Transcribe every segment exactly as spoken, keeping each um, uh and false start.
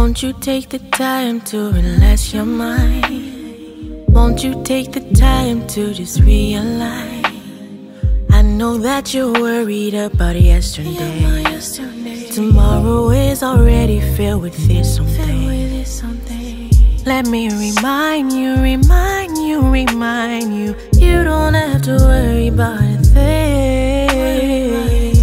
Won't you take the time to relax your mind? Won't you take the time to just realign? I know that you're worried about yesterday. Tomorrow is already filled with this something. Let me remind you, remind you, remind you, you don't have to worry about a thing.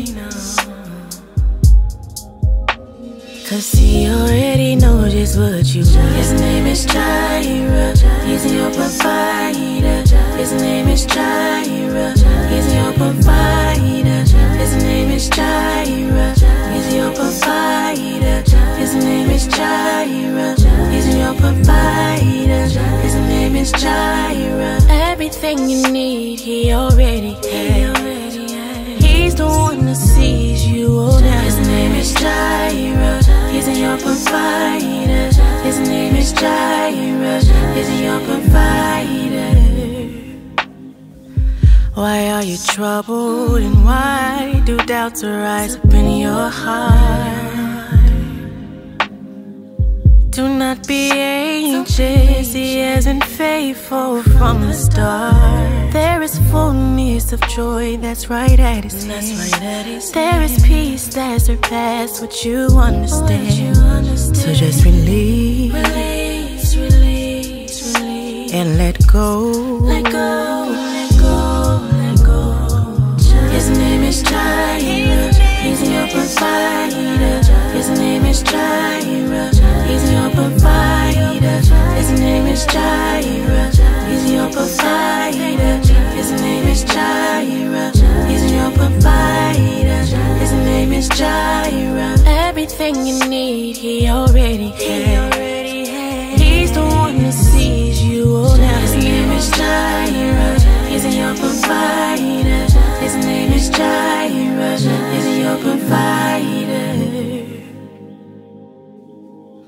Cause he already knows just what you want. His name is JIREH, he's your provider. His name is JIREH, he's your provider. His name is JIREH, he's your provider. His name is JIREH, he's your provider. His name is JIREH. Everything you need, he already has. He's the one that sees you all now. His name is JIREH, he's your provider. His name is JIREH, he's your provider. Why are you troubled and why do doubts arise up in your heart? Do not be anxious, he has been faithful from the start. There is fullness of joy that's right at his hand. There is peace that surpasses what you understand. So just release, release, release, release, and let go. Let go, let go, let go. His name is JIREH, he's your provider. His name is JIREH, he's your provider. His name is JIREH, he's your provider. His name is JIREH, he's your provider. His name is JIREH. Everything you need, he already has. He's the one that sees you all now. His name is JIREH, he's your provider. His name is JIREH, he's your provider.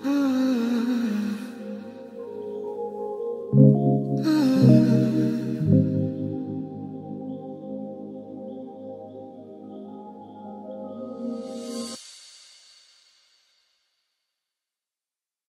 Mm. Mm.